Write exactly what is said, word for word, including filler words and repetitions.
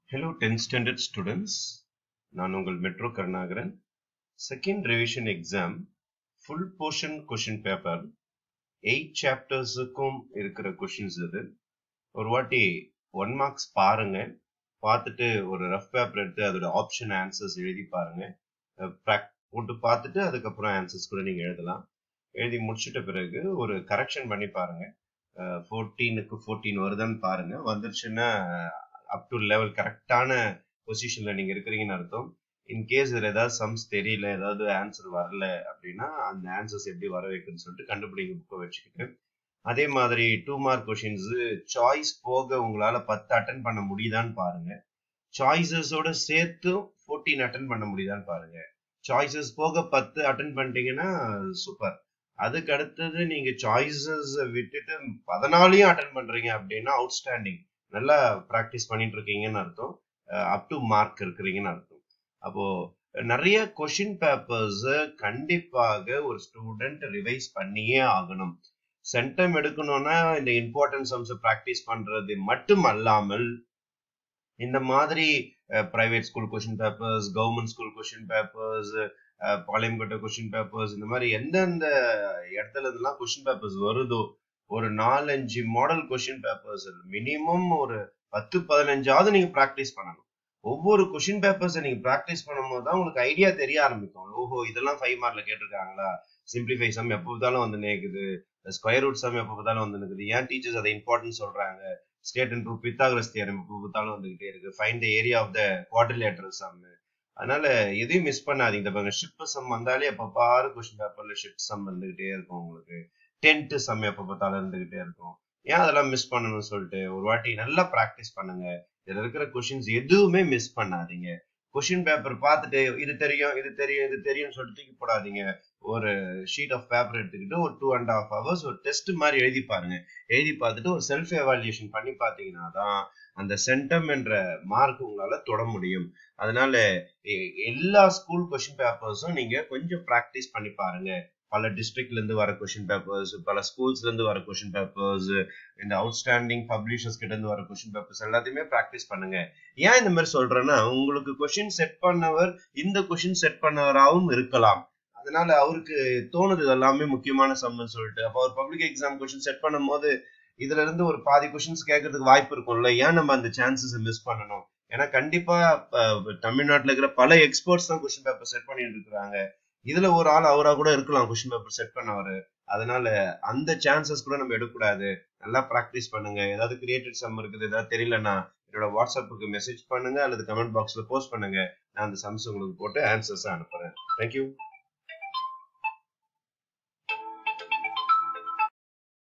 Hello tenth standard students. நான் உங்கள் metro Karunakaran. Second revision exam full portion question paper eight chaptersக்கும் இருக்கிற questions இது. ஒரு வாட்டி one marks பாருங்க. பார்த்துட்டு ஒரு rough paper எடுத்து அதோட option answers எழுதி பாருங்க. போட்டு பார்த்துட்டு அதுக்கப்புறம் ஆன்சர்ஸ் கூட நீங்க எழுதலாம். எழுதி முடிச்சிட்ட பிறகு ஒரு கரெக்ஷன் பண்ணி பாருங்க. ஃபோர்டீனுக்கு ஃபோர்டீன் வருதான்னு பாருங்க. வந்துருச்சுன்னா அப் டு லெவல் கரெக்டான பொசிஷன்ல நீங்க இருக்கிறீங்கன்னு அர்த்தம். இன்கேஸ் இதுல ஏதாவது சம்ஸ் தெரியல, ஏதாவது ஆன்சர் வரல அப்படின்னா அந்த ஆன்சர்ஸ் எப்படி வர வைக்குன்னு சொல்லிட்டு கண்டுபிடிங்க புக்கை வச்சுக்கிட்டு. அதே மாதிரி டூ மார்க் கொஸ்டின்ஸ் சாய்ஸ் போக உங்களால பத்து அட்டன் பண்ண முடியுதான்னு பாருங்க. சாய்ஸஸோட சேர்த்து ஃபோர்டீன் அட்டன் பண்ண முடியுதான்னு பாருங்க. சாய்ஸஸ் போக பத்து அட்டன் பண்ணிட்டீங்கன்னா சூப்பர். அதுக்கு அடுத்தது நீங்க சாய்ஸஸ் விட்டுட்டு பதினாலையும் அட்டன் பண்றீங்க அப்படின்னா அவுட்ஸ்டாண்டிங். நல்லா ப்ராக்டிஸ் பண்ணிட்டு இருக்கீங்கன்னு அர்த்தம். அப் டு மார்க் இருக்கிறீங்கன்னு அர்த்தம். அப்போ நிறைய கொஷின் பேப்பர்ஸ் கண்டிப்பாக ஒரு ஸ்டூடெண்ட் ரிவைஸ் பண்ணியே ஆகணும். சென்டம் எடுக்கணும்னா இந்த இம்பார்ட்டன்ட் சம்ஸ் ப்ராக்டிஸ் பண்றது மட்டும் அல்லாமல் இந்த மாதிரி private school question papers, government school question papers, Palayamkottai question papers, இந்த மாதிரி எந்தெந்த இடத்துல இதெல்லாம் கொஷின் பேப்பர்ஸ் வருதோ ஒரு நாலஞ்சு மாடல் கொஷின் பேப்பர்ஸ் மினிமம் ஒரு பத்து பதினஞ்சாவது நீங்க ப்ராக்டிஸ் பண்ணணும். ஒவ்வொரு கொஷின் பேப்பர்ஸை நீங்க ப்ராக்டிஸ் பண்ணும்போது தான் உங்களுக்கு ஐடியா தெரிய ஆரம்பிக்கும். ஓஹோ, இதெல்லாம் ஃபைவ் மார்க்ல கேட்டிருக்காங்களா, சிம்பிளிஃபை சம் எப்போ பார்த்தாலும் வந்து நேக்குது, ஸ்கொயர் ரூட் சம் எப்போ பார்த்தாலும் வந்து நிற்குது, ஏன் டீச்சர்ஸ் அதை இம்பார்ட்டன்ஸ் சொல்றாங்க, state and proof Pythagoras theorem எப்போ பார்த்தாலும் வந்துகிட்டே இருக்கு, find the area of the quadrilateral sum. அதனால எதையும் மிஸ் பண்ணாதீங்க. பாருங்க, ஷிப் சம் வந்தாலே எப்ப பாரு கொஸ்டின் பேப்பர்ல ஷிப் சம் வந்துகிட்டே இருக்கும். உங்களுக்கு டென்ட் சம் எப்ப பார்த்தாலும் இருந்துகிட்டே இருக்கும். ஏன் அதெல்லாம் மிஸ் பண்ணணும்னு சொல்லிட்டு ஒரு வாட்டி நல்லா பிராக்டிஸ் பண்ணுங்க. இதுல இருக்கிற கொஸ்டின்ஸ் எதுவுமே மிஸ் பண்ணாதீங்க. கொஸ்டின் பேப்பர் பார்த்துட்டு இது தெரியும் இது தெரியும் இது தெரியும் சொல்லிட்டு தூக்கி போடாதீங்க. ஒரு ஷீட் ஆஃப் பேப்பர் எடுத்துக்கிட்டு ஒரு டூ அண்ட் ஹாஃப் ஹவர்ஸ் ஒரு டெஸ்ட் மாதிரி எழுதி பாருங்க. எழுதி பார்த்துட்டு ஒரு செல்ஃப் எவாலுவேஷன் பண்ணி பார்த்தீங்கன்னா தான் அந்த சென்டம் என்ற மார்க் உங்களால தொட முடியும். அதனால எல்லா ஸ்கூல் கொஸ்டின் பேப்பர்ஸும் நீங்க கொஞ்சம் ப்ராக்டிஸ் பண்ணி பாருங்க. பல டிஸ்ட்ரிக்ட்ல இருந்து வர கொஸ்டின் பேப்பர்ஸ், பல ஸ்கூல்ஸ்ல இருந்து வர கொஸ்டின் பேப்பர்ஸ், இந்த அவுட்ஸ்டாண்டிங் பப்ளிஷர்ஸ் கிட்ட இருந்து வர கொஸ்டின் பேப்பர்ஸ் எல்லாத்தையுமே ப்ராக்டிஸ் பண்ணுங்க. ஏன் இந்த மாதிரி சொல்றேன்னா, உங்களுக்கு கொஸ்டின் செட் பண்ணவர் இந்த கொஸ்டின் செட் பண்ணவராகவும் இருக்கலாம். அதனால அவருக்கு தோணுது எல்லாமே முக்கியமான சம்னு சொல்லிட்டு. அப்போ அவர் பப்ளிக் எக்ஸாம் கொஸ்டின் செட் பண்ணும் போது இதுல இருந்து ஒரு பாதி கொஸ்டின்ஸ் கேட்கறதுக்கு வாய்ப்பு இருக்கும்ல. ஏன் நம்ம அந்த சான்சஸ் மிஸ் பண்ணணும்? ஏன்னா கண்டிப்பா தமிழ்நாட்டுல இருக்கிற பல எக்ஸ்பர்ட்ஸ் தான் கொஸ்டின் பேப்பர் செட் பண்ணிட்டு இருக்கிறாங்க. இதுல ஒரு ஆள் அவரா கூட இருக்கலாம் கொஸ்டின் பேப்பர் செட் பண்ணவரு. அதனால அந்த சான்சஸ் கூட நம்ம எடுக்கக்கூடாது. நல்லா ப்ராக்டிஸ் பண்ணுங்க. ஏதாவது கிரியேட்டட் சம் இருக்குது, ஏதாவது தெரியலன்னா என்னோட வாட்ஸ்அப்புக்கு மெசேஜ் பண்ணுங்க அல்லது கமெண்ட் பாக்ஸ்ல போஸ்ட் பண்ணுங்க. நான் அந்த சம்ஸ் உங்களுக்கு போட்டு ஆன்சர்ஸ் அனுப்புறேன். தேங்க்யூ.